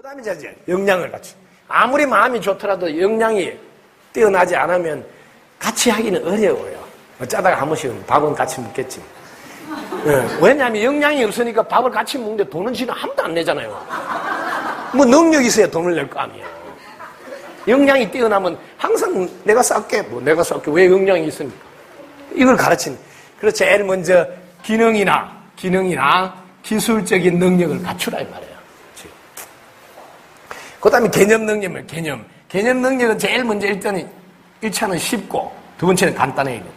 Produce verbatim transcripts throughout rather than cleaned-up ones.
그 다음에 이제 역량을 갖추. 아무리 마음이 좋더라도 역량이 뛰어나지 않으면 같이 하기는 어려워요. 짜다가 한 번씩은 밥은 같이 먹겠지. 네. 왜냐하면 역량이 없으니까 밥을 같이 먹는데 돈은 지는 아무도 안 내잖아요. 뭐 능력이 있어야 돈을 낼 거 아니에요. 역량이 뛰어나면 항상 내가 쌀게, 뭐 내가 쌀게, 왜 역량이 있습니까? 이걸 가르치는. 그래서 제일 먼저 기능이나, 기능이나 기술적인 능력을 갖추라, 이 말이에요. 그 다음에 개념 능력이에요, 개념. 개념 능력은 제일 먼저 일단, 일 차는 쉽고, 두 번째는 간단해야 돼요.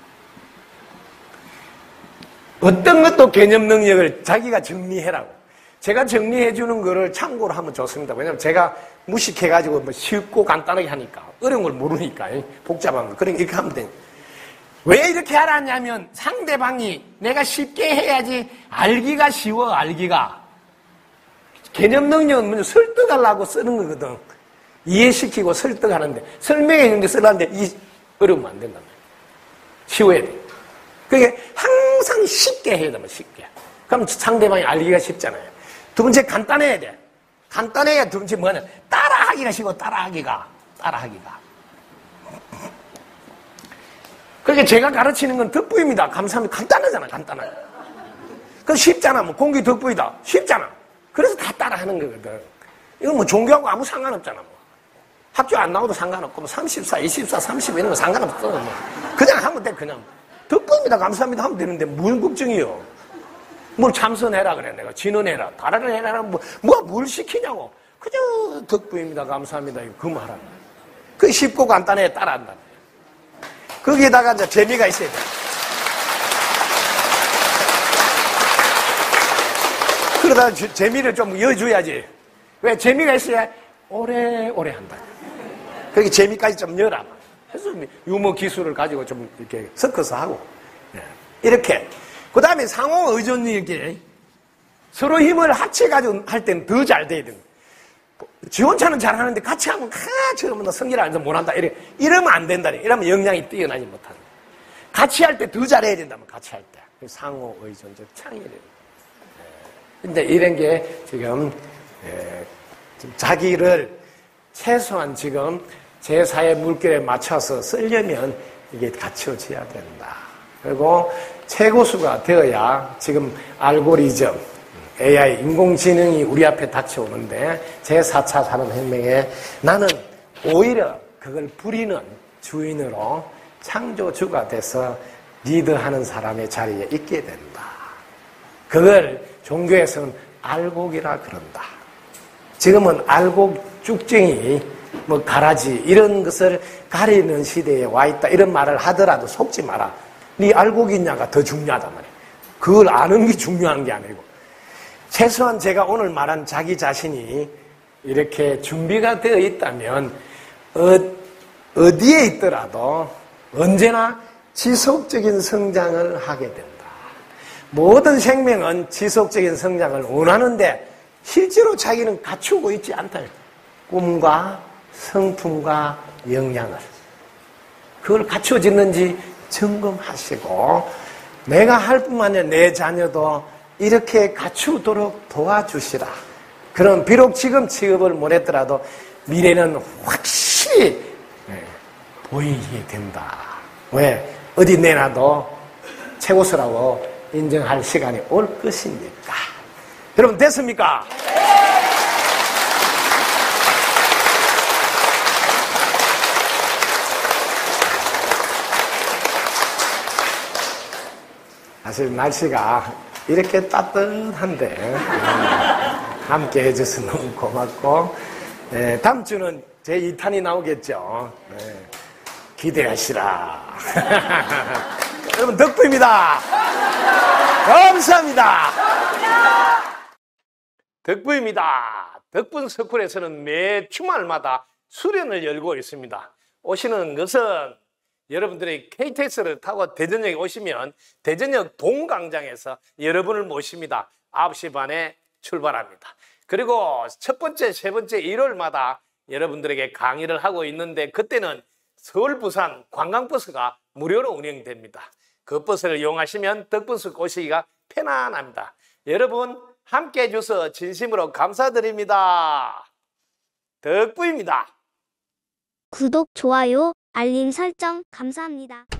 어떤 것도 개념 능력을 자기가 정리해라고. 제가 정리해 주는 거를 참고로 하면 좋습니다. 왜냐면 제가 무식해가지고 뭐 쉽고 간단하게 하니까. 어려운 걸 모르니까. 복잡한 걸. 그러니까 이렇게 하면 돼요. 왜 이렇게 하라냐면 상대방이 내가 쉽게 해야지 알기가 쉬워, 알기가. 개념 능력은 먼저 설득하려고 쓰는 거거든. 이해시키고 설득하는데, 설명해 주는 게 쓰려는데 이 어려우면 안 된단 말이야. 쉬워야 돼. 그게 항상 쉽게 해야 되면 쉽게. 그럼 상대방이 알기가 쉽잖아요. 두 번째 간단해야 돼. 간단해야 두 번째 뭐냐. 따라하기가 쉬워, 따라하기가. 따라하기가. 그러니까 제가 가르치는 건 덕부입니다. 감사합니다. 간단하잖아, 간단하게. 그 쉽잖아. 뭐 공기 덕부이다. 쉽잖아. 그래서 다 따라하는 거거든. 이건 뭐 종교하고 아무 상관없잖아. 뭐. 학교 안 나와도 상관없고, 뭐 삼십사, 이십사, 삼십 이런 거 상관없어. 뭐. 그냥 하면 돼, 그냥. 덕분입니다. 감사합니다. 하면 되는데, 무슨 걱정이요? 뭘 참선해라, 그래. 내가 진언해라. 다라를 해라. 뭐, 뭐가 뭘 시키냐고. 그저 덕분입니다. 감사합니다. 이거 그 말하는 거야. 그게 쉽고 간단해. 따라한다. 거기에다가 이제 재미가 있어야 돼. 그러다 주, 재미를 좀 이어줘야지. 왜? 재미가 있어야 오래오래 한다. 거기 재미까지 좀 넣어라. 해서 유머 기술을 가지고 좀 이렇게 섞어서 하고. 이렇게. 그 다음에 상호 의존이 이렇게 서로 힘을 합쳐가지고 할 때는 더 잘 돼야 됩니다. 지 혼자는 잘하는데 같이 하면 카처럼 성질 안 해서 못한다. 이래, 이러면 안 된다. 이러면 역량이 뛰어나지 못한다. 같이 할 때 더 잘해야 된다면 같이 할 때. 상호 의존적 창의력. 근데 이런 게 지금, 예, 자기를 최소한 지금 제사의 물결에 맞춰서 쓰려면 이게 갖춰져야 된다. 그리고 최고수가 되어야 지금 알고리즘, 에이아이, 인공지능이 우리 앞에 닥쳐오는데 제사 차 산업혁명에 나는 오히려 그걸 부리는 주인으로 창조주가 돼서 리드하는 사람의 자리에 있게 된다. 그걸 종교에서는 알곡이라 그런다. 지금은 알곡 쭉쟁이, 뭐 가라지 이런 것을 가리는 시대에 와 있다 이런 말을 하더라도 속지 마라. 네 알곡이 있냐가 더 중요하단 말이야. 그걸 아는 게 중요한 게 아니고 최소한 제가 오늘 말한 자기 자신이 이렇게 준비가 되어 있다면 어, 어디에 있더라도 언제나 지속적인 성장을 하게 된다. 모든 생명은 지속적인 성장을 원하는데 실제로 자기는 갖추고 있지 않다. 꿈과 성품과 역량을. 그걸 갖춰졌는지 점검하시고 내가 할 뿐만 아니라 내 자녀도 이렇게 갖추도록 도와주시라. 그럼 비록 지금 취업을 못했더라도 미래는 확실히 보이게 된다. 왜? 어디 내놔도 최고수라고 인정할 시간이 올 것이니까. 여러분 됐습니까? 사실 날씨가 이렇게 따뜻한데 함께 해줘서 너무 고맙고 네, 다음 주는 제이 탄이 나오겠죠. 네, 기대하시라. 여러분 덕부입니다. 감사합니다. 덕부입니다. 덕분 스쿨에서는 매 주말마다 수련을 열고 있습니다. 오시는 것은 여러분들이 케이티엑스를 타고 대전역에 오시면 대전역 동광장에서 여러분을 모십니다. 아홉 시 반에 출발합니다. 그리고 첫 번째, 세 번째 일요일마다 여러분들에게 강의를 하고 있는데 그때는 서울, 부산 관광버스가 무료로 운영됩니다. 그 버스를 이용하시면 덕분스 오시기가 편안합니다. 여러분 함께 해줘서 진심으로 감사드립니다. 덕부입니다. 구독, 좋아요, 알림 설정 감사합니다.